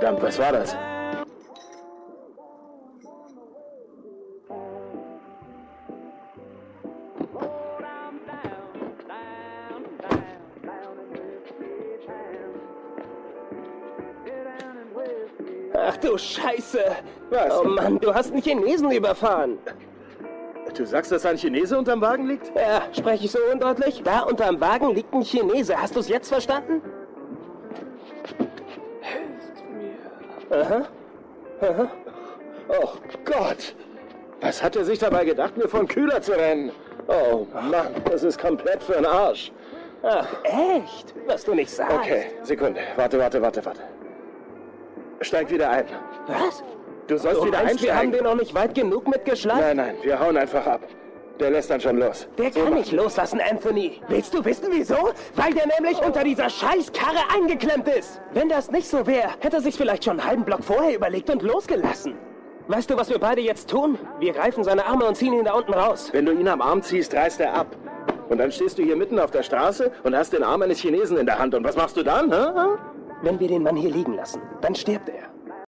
Verdammt, was war das? Ach du Scheiße! Was? Oh Mann, du hast einen Chinesen überfahren. Du sagst, dass ein Chinese unterm Wagen liegt? Ja, spreche ich so undeutlich? Da unterm Wagen liegt ein Chinese. Hast du es jetzt verstanden? Helft mir. Aha. Aha. Oh Gott! Was hat er sich dabei gedacht, mir von Kühler zu rennen? Oh Mann, das ist komplett für den Arsch. Ach, echt? Was du nicht sagst. Okay, Sekunde. Warte. Steig wieder ein. Was? Du sollst Du wieder meinst, wir haben einsteigen. den noch nicht weit genug mitgeschleift? Nein, wir hauen einfach ab. Der lässt dann schon los. Der kann nicht loslassen, Anthony. Willst du wissen, wieso? Weil der nämlich unter dieser Scheißkarre eingeklemmt ist. Wenn das nicht so wäre, hätte er sich vielleicht schon einen halben Block vorher überlegt und losgelassen. Weißt du, was wir beide jetzt tun? Wir greifen seine Arme und ziehen ihn da unten raus. Wenn du ihn am Arm ziehst, reißt er ab. Und dann stehst du hier mitten auf der Straße und hast den Arm eines Chinesen in der Hand. Und was machst du dann, hä? Wenn wir den Mann hier liegen lassen, dann stirbt er.